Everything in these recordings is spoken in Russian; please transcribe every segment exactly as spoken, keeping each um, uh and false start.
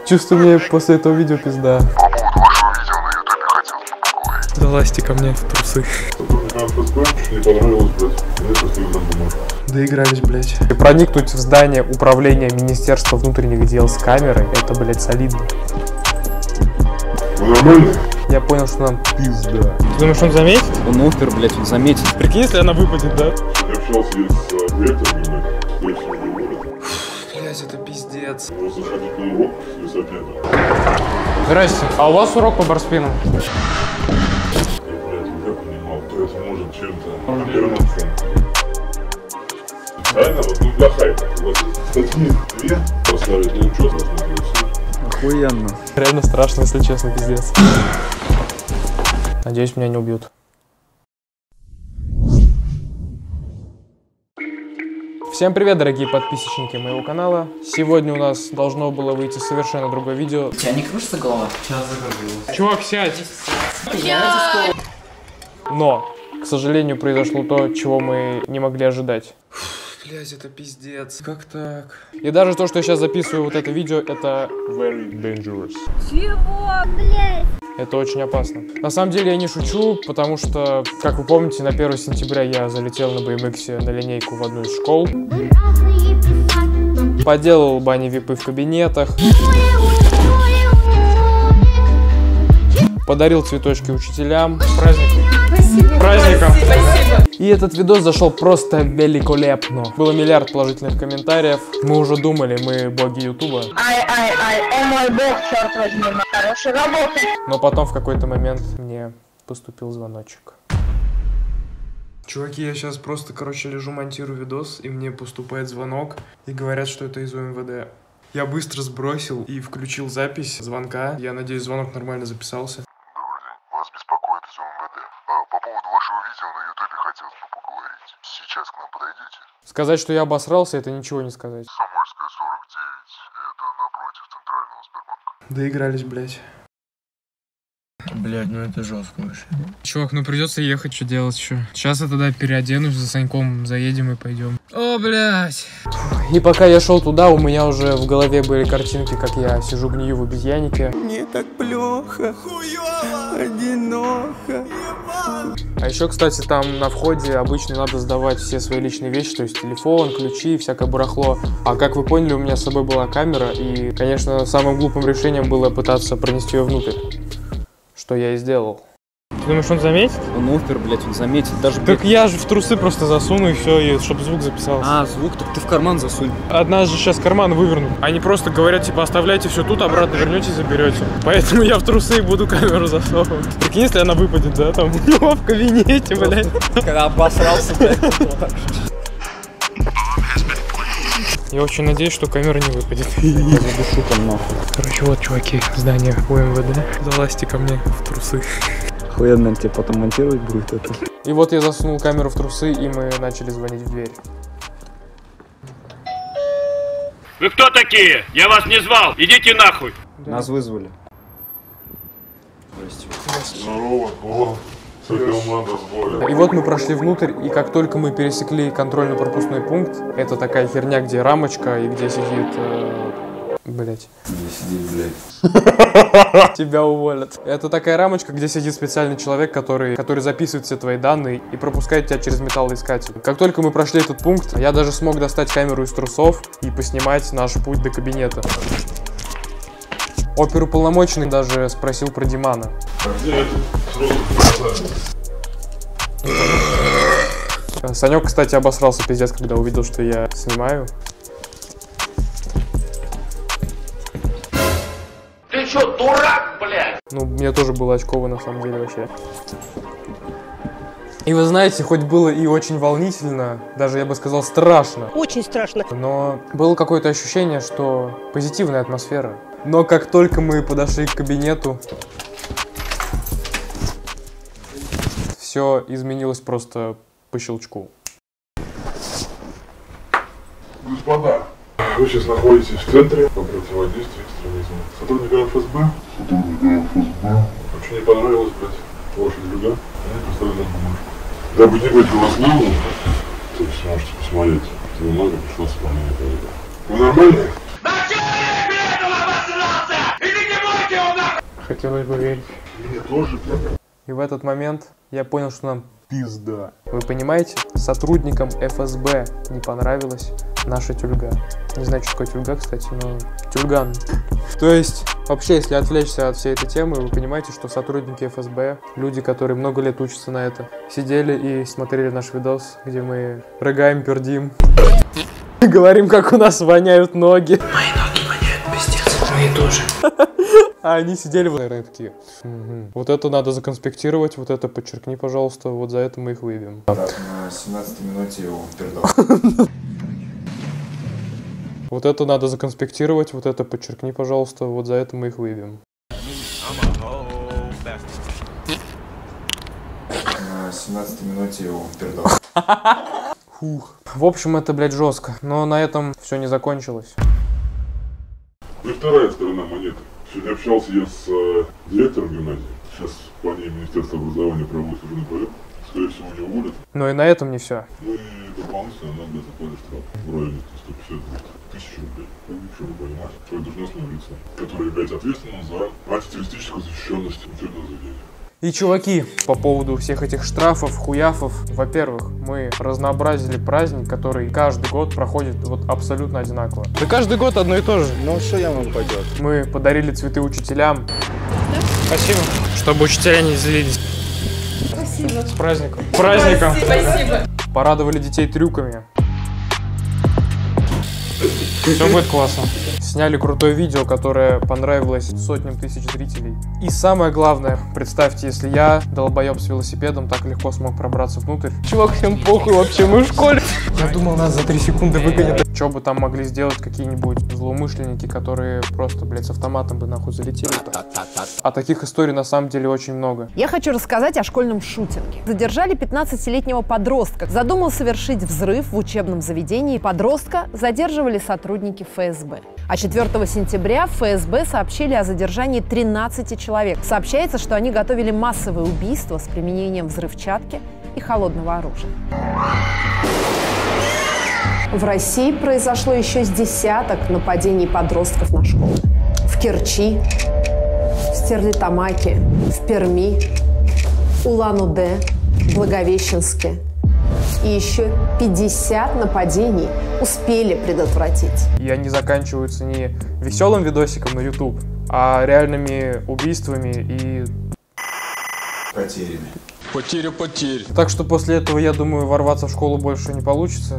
Чувствую, мне после этого видео пизда. По поводу вашего видео на ютубе хотел поговорить. Залазьте ко мне в трусы. Не понравилось, блядь. Мне просто не бумажку. Доигрались, блядь. И проникнуть в здание управления Министерства внутренних дел с камерой, это, блядь, солидно. Вы нормально? Я понял, что нам пизда. Ты думаешь, он заметит? Он опер, блядь, он заметит. Прикинь, если она выпадет, да? Я общался с директором, блядь. Я все не говорю. Блядь, это пиздец. У вас заходить на урок с высоты. Здрасте. А у вас урок по барспину? Я, блядь, уже понимал, кто это может чем-то обернуться. Реально, вот, ну, для хайпа. Вот, такие две поставить, ну, что должно быть? Охуенно. Реально страшно, если честно, пиздец. Надеюсь, меня не убьют. Всем привет, дорогие подписчики моего канала. Сегодня у нас должно было выйти совершенно другое видео. У тебя не кружится голова? Сейчас закрылась. Чувак, сядь. Но, к сожалению, произошло то, чего мы не могли ожидать. Блять, это пиздец. Как так? И даже то, что я сейчас записываю вот это видео, это very dangerous. Чего, блядь? Это очень опасно. На самом деле я не шучу, потому что, как вы помните, на первое сентября я залетел на би эм икс на линейку в одну из школ. Поделал бани-випы в кабинетах. Подарил цветочки учителям. Праздником. Спасибо. Праздником. Спасибо. И этот видос зашел просто великолепно. Было миллиард положительных комментариев. Мы уже думали, мы боги ютуба. Ай, ай, ай, о мой бог, черт возьми, хорошая работа. Но потом в какой-то момент мне поступил звоночек. Чуваки, я сейчас просто, короче, лежу, монтирую видос, и мне поступает звонок, и говорят, что это из о эм вэ дэ. Я быстро сбросил и включил запись звонка. Я надеюсь, звонок нормально записался. Добрый день. Вас беспокоит из о эм вэ дэ. А, по поводу вашего видео на ютубе хотелось бы поговорить. Сейчас к нам подойдете? Сказать, что я обосрался, это ничего не сказать. Самарская сорок девять. Это напротив Центрального Сбербанка. Доигрались, блядь. Блядь, ну это жестко вообще. Чувак, ну придется ехать, что делать еще. Сейчас я тогда переоденусь, за Саньком заедем и пойдем. О, блядь. И пока я шел туда, у меня уже в голове были картинки, как я сижу гнию в обезьяннике. Мне так плохо. Хуёво. Одиноко. А еще, кстати, там на входе обычно надо сдавать все свои личные вещи, то есть телефон, ключи, всякое барахло. А как вы поняли, у меня с собой была камера, и, конечно, самым глупым решением было пытаться пронести ее внутрь. Что я и сделал. Ты думаешь, он заметит? Он опер, блядь, он заметит. Даже, Так блядь... я же в трусы просто засуну и все, и чтобы звук записался. А, звук, так ты в карман засунь. Одна же сейчас карман вывернут. Они просто говорят, типа, оставляйте все тут, обратно вернете, заберете. Поэтому я в трусы буду камеру засовывать. Прикинь, если она выпадет, да, там, у него в кабинете, блядь. Когда обосрался, блядь. Я очень надеюсь, что камера не выпадет. Я задушу там нахуй. Короче, вот, чуваки, здание о эм вэ дэ. Залазьте ко мне в трусы. Охуенно тебе потом монтировать будет это. И вот я засунул камеру в трусы, и мы начали звонить в дверь. Вы кто такие? Я вас не звал. Идите нахуй. Нас вызвали. Здрасте. Здорово. О, вся команда сбоя. И вот мы прошли внутрь, и как только мы пересекли контрольно-пропускной пункт, это такая херня, где рамочка и где сидит... Э, блять. Где сидит, блядь? Тебя уволят. Это такая рамочка, где сидит специальный человек, который, который записывает все твои данные и пропускает тебя через металлоискатель. Как только мы прошли этот пункт, я даже смог достать камеру из трусов и поснимать наш путь до кабинета. Оперуполномоченный даже спросил про Димана. Санек, кстати, обосрался пиздец, когда увидел, что я снимаю. Ты что, дурак, блядь? Ну, мне тоже было очково, на самом деле, вообще. И вы знаете, хоть было и очень волнительно, даже, я бы сказал, страшно. Очень страшно. Но было какое-то ощущение, что позитивная атмосфера. Но как только мы подошли к кабинету, все изменилось просто по щелчку. Господа, вы сейчас находитесь в центре по противодействию экстремизму. Сотрудникам эф эс бэ? Сотрудникам эф эс бэ. Очень не понравилось, блядь, ваши друга. Они поставили нам бумажку. Дабы не быть голословным, то есть можете посмотреть, что много пришло с вами. Вы нормальные? На человек, блядь, он обосрался! Хотелось бы верить. Мне тоже. И в этот момент я понял, что нам пизда. Вы понимаете, сотрудникам эф эс бэ не понравилась наша тюльга. Не знаю, что такое тюльга, кстати, но тюльган. То есть, вообще, если отвлечься от всей этой темы, вы понимаете, что сотрудники эф эс бэ, люди, которые много лет учатся на это, сидели и смотрели наш видос, где мы рыгаем, пердим. Говорим, как у нас воняют ноги. Мои ноги воняют, пиздец. Мои тоже. А они сидели вот такие. Угу. Вот это надо законспектировать, вот это подчеркни, пожалуйста, вот за это мы их выбьем. Так, на семнадцатой минуте его пердал. Вот это надо законспектировать, вот это подчеркни, пожалуйста, вот за это мы их выбьем. На семнадцатой минуте его пердал. Фух. В общем, это, блядь, жестко. Но на этом все не закончилось. Ну и вторая сторона монеты. Сегодня общался я с э, директором гимназии. Сейчас по ней Министерство образования проводит уже на порядок. Скорее всего, не уволят. Но и на этом не все. Ну и дополнительно нам для заплатить штраф в районе сто пятьдесят тысяч рублей. Чтобы понимать, что должностные лица, которые являются ответственными за антитеррористическую защищенность учебного заведения. И, чуваки, по поводу всех этих штрафов, хуяфов, во-первых, мы разнообразили праздник, который каждый год проходит вот абсолютно одинаково. Да каждый год одно и то же. Ну, что я вам пойдет? Мы подарили цветы учителям. Спасибо. Чтобы учителя не злились. Спасибо. С праздником. С праздником. Спасибо. Порадовали детей трюками. Все будет классно. Сняли крутое видео, которое понравилось сотням тысяч зрителей. И самое главное, представьте, если я, долбоеб с велосипедом, так легко смог пробраться внутрь. Чувак, всем похуй вообще, мы в школе. Я думал, нас за три секунды выгонят. Что бы там могли сделать какие-нибудь злоумышленники, которые просто, блядь, с автоматом бы нахуй залетели. А таких историй на самом деле очень много. Я хочу рассказать о школьном шутинге. Задержали пятнадцатилетнего подростка. Задумал совершить взрыв в учебном заведении. Подростка задерживали сотрудники эф эс бэ. А четвёртого сентября в эф эс бэ сообщили о задержании тринадцати человек. Сообщается, что они готовили массовые убийства с применением взрывчатки и холодного оружия. В России произошло еще с десяток нападений подростков на школы. В Керчи, в Стерлитамаке, в Перми, Улан-Удэ, Благовещенске. И еще пятьдесят нападений успели предотвратить. И они заканчиваются не веселым видосиком на ютуб, а реальными убийствами и... Потерями. Потеря потерь. Так что после этого, я думаю, ворваться в школу больше не получится.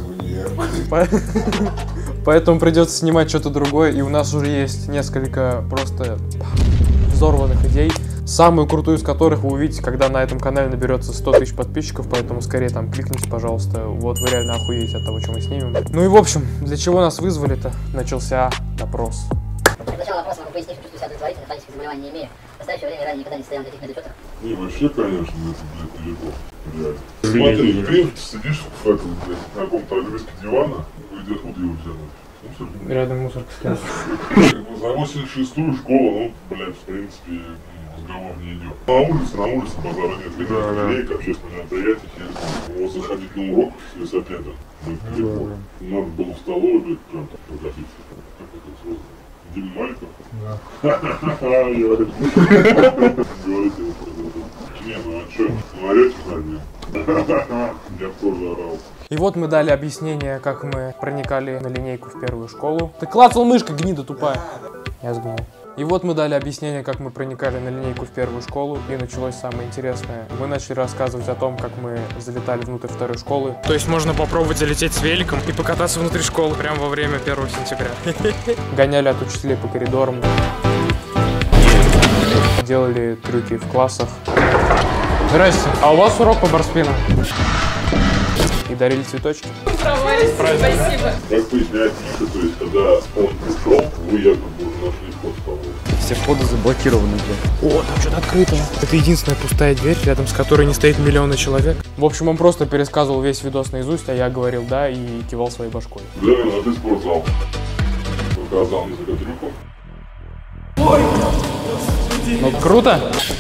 Поэтому придется снимать что-то другое, и у нас уже есть несколько просто взорванных идей. Самую крутую из которых вы увидите, когда на этом канале наберется сто тысяч подписчиков, поэтому скорее там кликните, пожалуйста. Вот вы реально охуеете от того, что мы снимем. Ну и в общем, для чего нас вызвали-то? Начался допрос. Для начала вопроса могу пояснить, что чувствую себя удовлетворительно, хронических заболеваний не имею. В настоящее время ранее никогда не стоял на таких медучетах. Не, вообще, конечно, это, блядь, нелегко. Реально. Смотри, ты сидишь в этом, блядь, на каком-то отрезке дивана, где откуда его взяли? Рядом мусорка стоит. За восемьдесят шестую школу, ну, блядь, в принципе, разговор не идет. На улице, на улице базара нет. Да, линейка, общественное мероприятие, вот заходить на урок с велосипедом. Надо было в столовую, блядь, прям так прокатиться. Как это сразу? Дима Маликов? Да. Говорите ему про. Не, ну а что? Ну орете на меня. Я тоже орал. И вот мы дали объяснение, как мы проникали на линейку в первую школу. Ты клацал мышкой, гнида тупая. Я сгнул. И вот мы дали объяснение, как мы проникали на линейку в первую школу, и началось самое интересное. Мы начали рассказывать о том, как мы залетали внутрь второй школы. То есть можно попробовать залететь с великом и покататься внутри школы прямо во время первого сентября. Гоняли от учителей по коридорам. Делали трюки в классах. Здрасте, а у вас урок по барспину? И дарили цветочки. Спасибо. Как поясняет Миша, то есть, когда он пришел, вы якобы уже нашли вход в столовую. Все входы заблокированы, блядь. О, там что-то открыто. Это единственная пустая дверь, рядом с которой не стоит миллионы человек. В общем, он просто пересказывал весь видос наизусть, а я говорил «да» и кивал своей башкой. Взяли на ты спортзал. Показал несколько трюков. Ну, круто!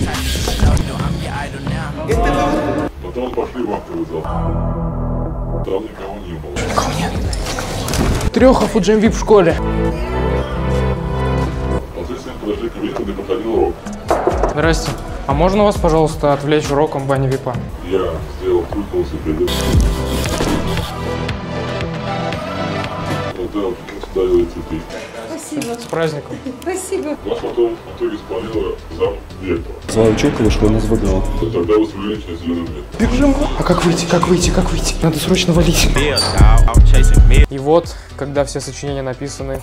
Потом пошли в актовый зал. Там никого не было. Трехов у Джем Ви в школе. Последствием подошли к кабинету, где проходил урок. Здрасте. А можно вас, пожалуйста, отвлечь уроком бани випа? Я сделал трудность и приду. Вот да, вот дарил цветы. Спасибо. С праздником. Спасибо. Нас потом в итоге спалила зам директора. Слава Чулка вышла на СВГ. Тогда вы свалили через зеленый свет. Бежим. А как выйти, как выйти, как выйти? Надо срочно валить. И вот, когда все сочинения написаны,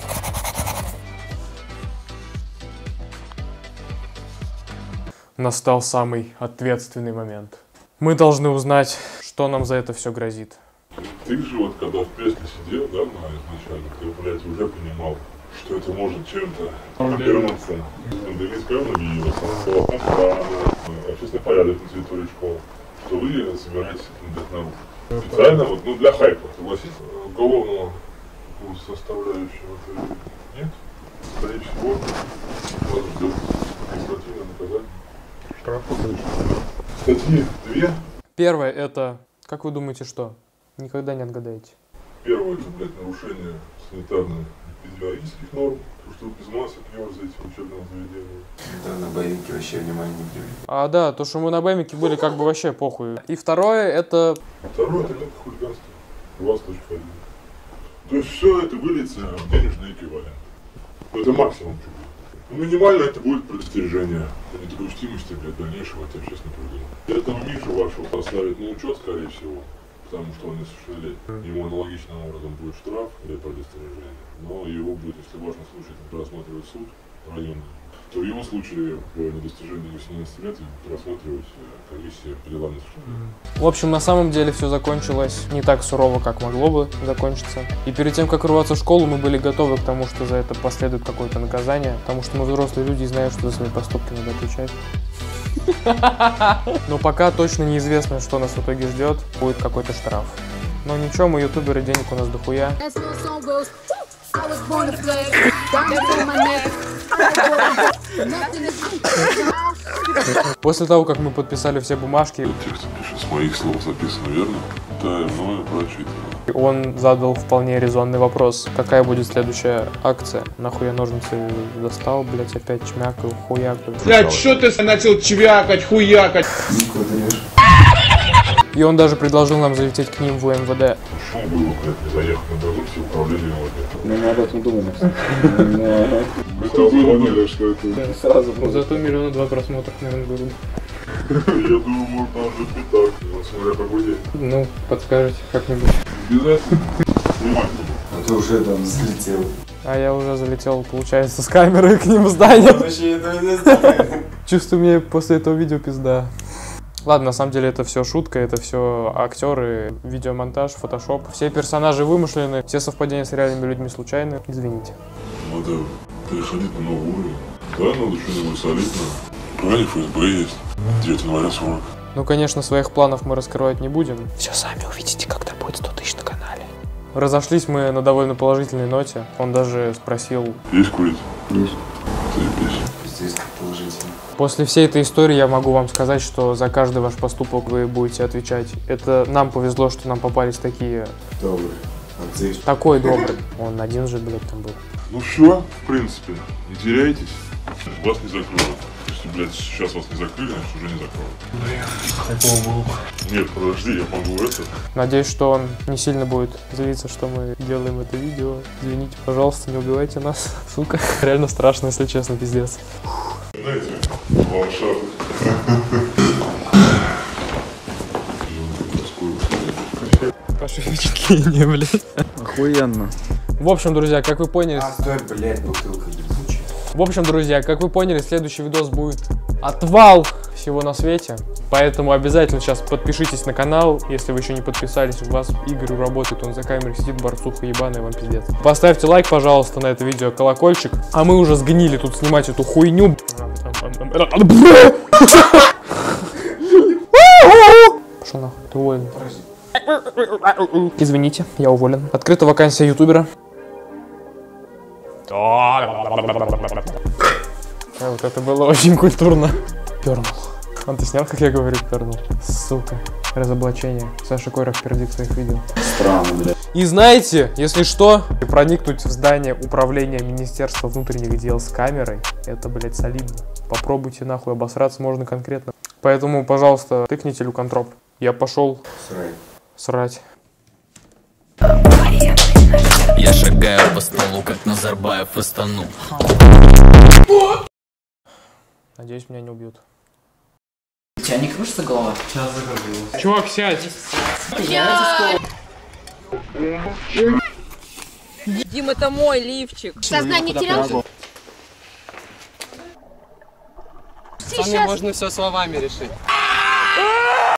настал самый ответственный момент. Мы должны узнать, что нам за это все грозит. Ты же вот когда в песне сидел, да, на изначально, ты, блядь, уже понимал, что это может чем-то обернуться. Английская объявилась, плохом плана, общественный порядок на территории школы, что вы собираетесь дать наружу. Специально, вот, ну, для хайпа, согласись, уголовного составляющего нет. Скорее всего, вас ждет административное наказание. Штраф, конечно. Статьи две. Первое это, как вы думаете, что? Никогда не отгадаете. Первое, это, блядь, нарушение санитарно-эпидемиологических норм, потому что вы без масок ерзаете в учебном заведении. Да, на боевике вообще внимания не привлекли. А, да, то, что мы на бэмике были, как бы вообще похуй. И второе, это... Второе, это мелкое хулиганство. двадцать точка один. То есть все это выльется в денежный эквивалент. Это максимум. Ну, минимально это будет предостережение о недопустимости для дальнейшего общественного поведения. Этого Мишу вашего поставят на учет, скорее всего, потому что он несовершеннолетний. Ему аналогичным образом будет штраф для предостережения, но его будет, если важный случай, рассматривать суд районный, то в его случае по недостижении восемнадцати лет рассматривать комиссия по делам несовершеннолетних. В общем, на самом деле все закончилось не так сурово, как могло бы закончиться. И перед тем, как рваться в школу, мы были готовы к тому, что за это последует какое-то наказание, потому что мы взрослые люди и знаем, что за свои поступки надо отвечать. Но пока точно неизвестно, что нас в итоге ждет. Будет какой-то штраф. Но ничего, мы ютуберы, денег у нас дохуя. После того, как мы подписали все бумажки, Текст пишет, с моих слов записано верно, да, и мною прочитано. он задал вполне резонный вопрос. Какая будет следующая акция? Нахуй я ножницы достал, блять, опять чмякаю, хуякаю. Блядь, что ты начал чвякать, хуякать? И он даже предложил нам залететь к ним в эм вэ дэ. Шум было, блядь, не заехать на дорогу, все управление МВД. Ну, мы об этом думали. Мы там поняли, что это... Сразу Зато миллиона два просмотров, наверное, будут. Я думаю, может даже пятак, смотря какой день. Ну, подскажете как-нибудь. Обязательно. Снимать буду. А ты уже там залетел. А я уже залетел, получается, с камеры к ним в здание. Чувствую, мне после этого видео пизда. Ладно, на самом деле это все шутка, это все актеры, видеомонтаж, фотошоп. Все персонажи вымышлены, все совпадения с реальными людьми случайны. Извините. Надо переходить на новый уровень. Да, надо что-нибудь солидное. Правильно, эф эс бэ есть. девятого января сорок. Ну, конечно, своих планов мы раскрывать не будем. Все сами увидите, когда будет сто тысяч на канале. Разошлись мы на довольно положительной ноте. Он даже спросил... Есть курить? Есть. Заебись. Здесь положительно. После всей этой истории я могу вам сказать, что за каждый ваш поступок вы будете отвечать. Это нам повезло, что нам попались такие... Добрый. Отцы. Такой добрый. Он один же, блядь, там был. Ну все, в принципе, не теряйтесь. Вас не закроют. Если, блядь, сейчас вас не закрыли, значит уже не закроют. Нет, подожди, я могу это. Надеюсь, что он не сильно будет злиться, что мы делаем это видео. Извините, пожалуйста, не убивайте нас. Сука, реально страшно, если честно, пиздец. Знаете, волшебно. Ваши впечатления, блядь. Охуенно. В общем, друзья, как вы поняли... А, стой, блядь, бутылка ебучая. В общем, друзья, как вы поняли, следующий видос будет отвал всего на свете. Поэтому обязательно сейчас подпишитесь на канал. Если вы еще не подписались, у вас Игорь работает, он за камерой сидит, борцуха ебаная, вам пиздец. Поставьте лайк, пожалуйста, на это видео, колокольчик. А мы уже сгнили тут снимать эту хуйню. Пошел нахуй, ты уволен. Извините, я уволен. Открыта вакансия ютубера. А, вот это было очень культурно. Пернул. Он ты снял, как я говорю, пернул? Сука. Разоблачение. Саша Койрах пердит в своих видео. Странно, блядь. И знаете, если что, проникнуть в здание управления Министерства внутренних дел с камерой, это, блядь, солидно. Попробуйте нахуй, обосраться можно конкретно. Поэтому, пожалуйста, тыкните люкантроп. Я пошел срать. Я шагаю по столу, как Назарбаев в Астану. Надеюсь, меня не убьют. У тебя не кружится голова? Сейчас закрылась. Чувак, сядь! Дим, это мой лифчик. Сознание терял? Сами можно все словами решить.